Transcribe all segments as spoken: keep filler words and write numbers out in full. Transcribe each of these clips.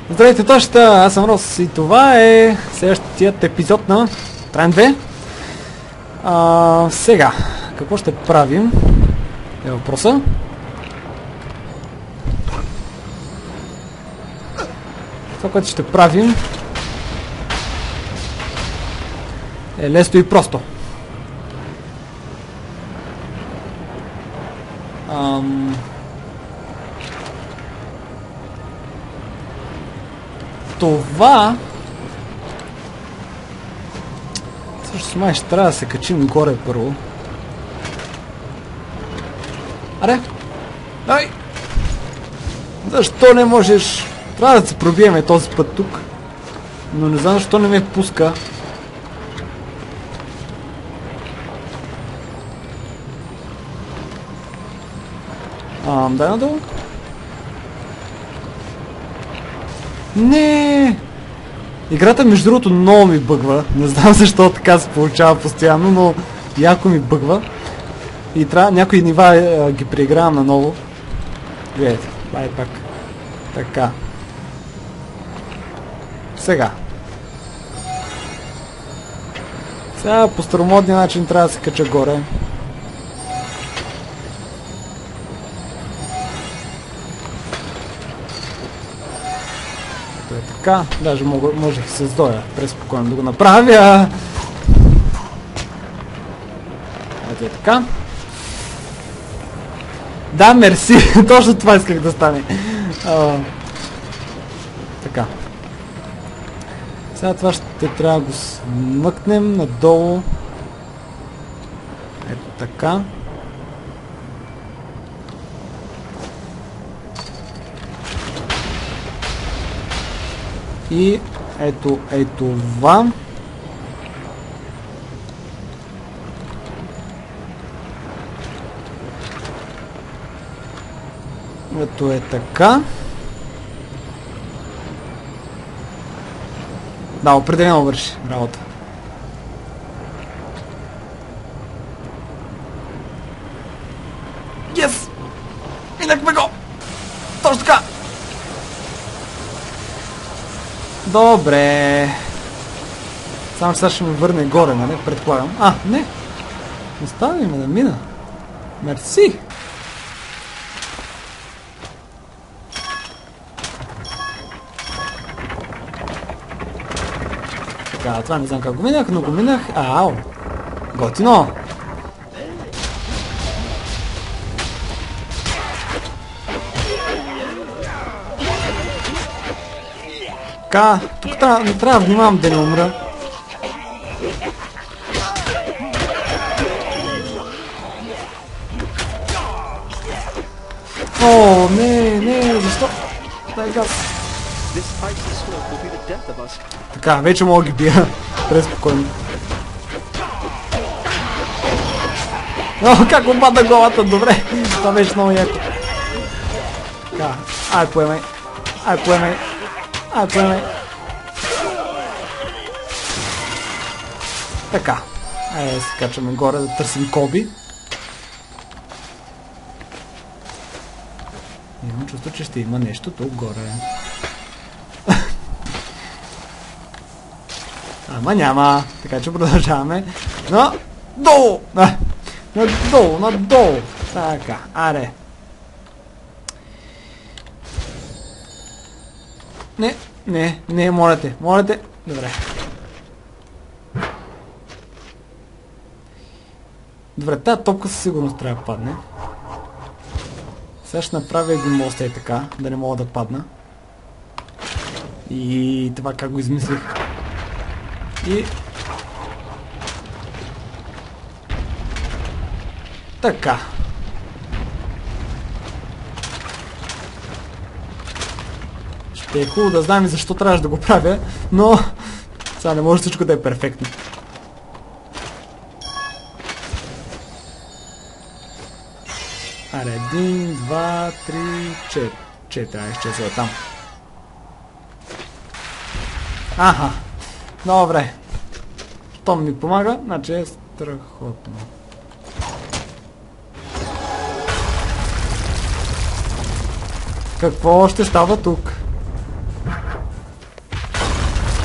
Здравейте, точно, аз съм Рос и това е следващият епизод на Трайн две. А, сега, какво ще правим? Е въпроса. Това, което ще правим е лесно и просто. Ам... Това... Също май ще трябва да се качим горе първо. Аре! Ай! Защо не можеш? Трябва да се пробиеме този път тук. Но не знам защо не ме пуска. Ам, дай надолу. Не! Играта между другото много ми бъгва. Не знам защо така се получава постоянно, но яко ми бъгва. И трябва някои нива е, ги преигравам наново. Гледайте, това е пак. Така. Сега. Сега по старомодния начин трябва да се кача горе. Е така, даже мога, можех да се сдоя преспокойно да го направя. Ето е така. Да, мерси, точно това исках да стане. А, така. Сега това ще трябва да го смъкнем надолу. Ето така. И ето, ето това. Ето е така. Да, определено върши работа. Yes! Минахме го! Точно така! Добре. Само че сега ще ме върне горе, нали? Предполагам. А, не! Остави ме да мина. Мерси! Така, това не знам как го минах, но го минах. Ау! Готино! Така, тук не трябва да внимавам да не умра. О, не, не, защо? Дай газ. Така, вече мога да ги бия. Преспокойно. О, как опада главата, добре. Това беше много яко. Така, ай поемай. Ай поемай. Ай поемай. Така. Айде да се качваме горе да търсим Коби. Имам чувство, че ще има нещо тук горе. Ама няма. Така че продължаваме. Но долу! Надолу, надолу. Така, аре. Не, не, не, моля те, моля те. Добре. Добре, тази топка със сигурност трябва да падне. Сега ще направя един мост е така, да не мога да падна. И това как го измислих. И... така. Ще е хубаво да знам и защо трябваше да го правя, но сега не може всичко да е перфектно. Аре, един, два, три, четири. Четири, ай, изчезва там. Аха. Добре. Том ми помага, значи е страхотно. Какво ще става тук?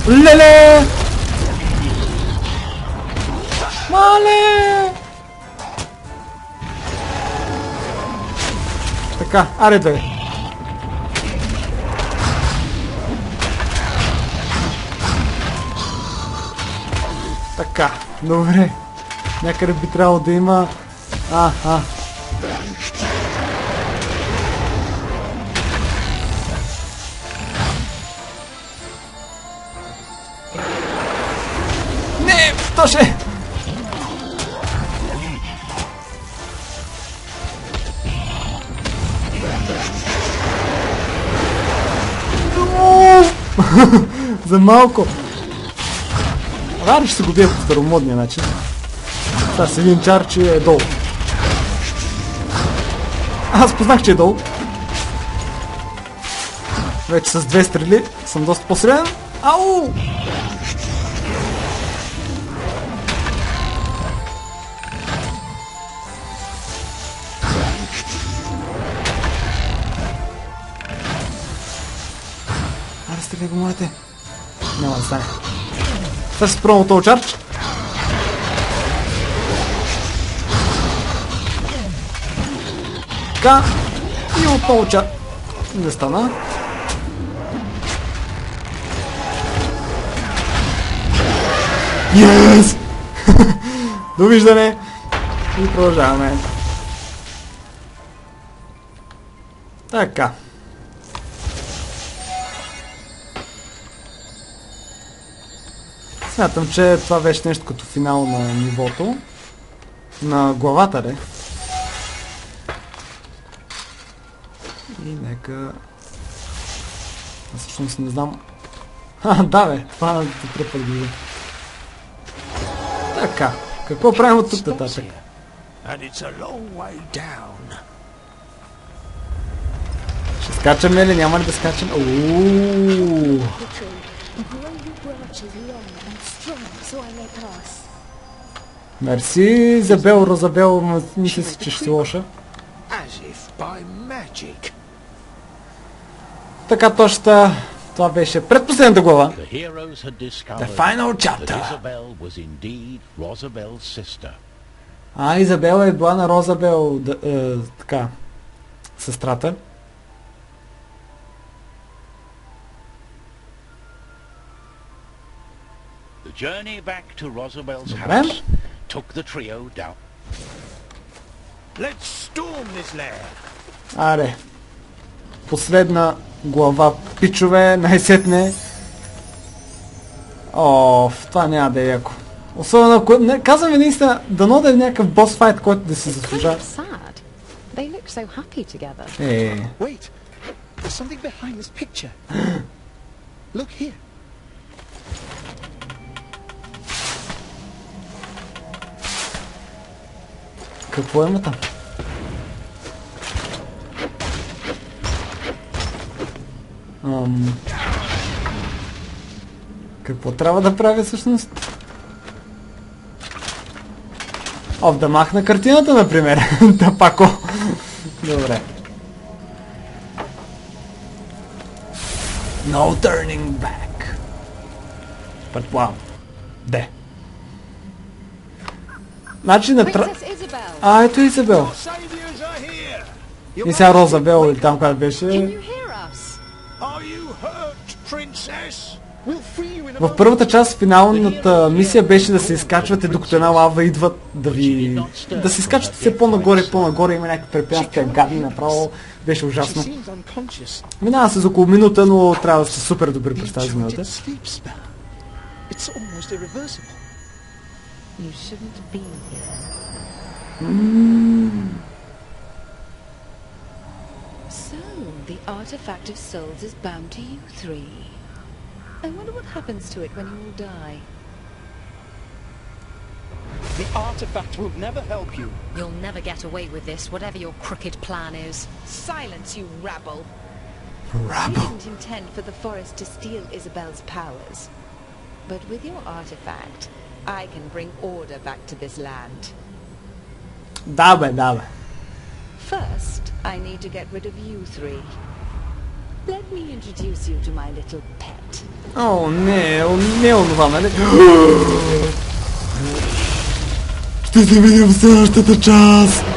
Леле! Мале! Така, аре бе. Така, добре. Някъде би трябвало да има... А, а. Не, Тоше! За малко. Рано ще се го бия по старомодния начин. Сега с един чар, че е долу. Аз познах, че е долу. Вече с две стрели съм доста по-силен. Ау! Аре, стреляй го, моите. Няма да стане. Сега се спробвам от този чардж. Така. И отново чардж. Не стана. Yes! Довиждане! И продължаваме. Така. Смятам, че това беше нещо като финал на нивото. На главата, де. И нека... Аз всъщност не знам... Ха, да бе, това да те трепат ги. Така, какво правим от тук нататък? Ще скачаме ли? Няма ли да скачаме? Uuuu. Мерси, Изабел, Розабел, мисля си, че ще си лоша. Така точно, това беше предпоследната глава. The final chapter. А, Изабел е била на Розабел, да, е, така, сестрата. The journey back to Rosabel's house took the trio down. Let's storm this lair. Аре. Последна глава, пичове, най-сетне. Оф, това няма да е яко. Особено ако... Не, казвам ви наистина, дано да е някакъв бос файт, който да си заслужава. Е. Wait, there's something behind this picture. Look here. Какво има там? Ам... Какво трябва да правя всъщност? Оф, да махна картината, например. Да пако. Добре. No turning back. Предполагам. Де? Значи на тра... А, ето Изабел. И сега Розабел или там къде беше. В първата част финалната мисия беше да се изкачвате докато една лава идват да ви... Да се изкачвате все по-нагоре, по-нагоре, има някакви препятствия, гадни направо. Беше ужасно. Минава се за около минута, но трябва да сте супер добри през тази минута. You shouldn't be here. Mm. So, the artifact of souls is bound to you three. I wonder what happens to it when you all die. The artifact will never help you. You'll never get away with this, whatever your crooked plan is. Silence, you rabble! Rabble? We didn't intend for the forest to steal Isabel's powers. But with your artifact, I can bring order back to this land. Да бе, да бе. First, I need to get rid of you three. Let me introduce you to my little pet. О, не, о, не онова, нали? Ще се видим в следващата част!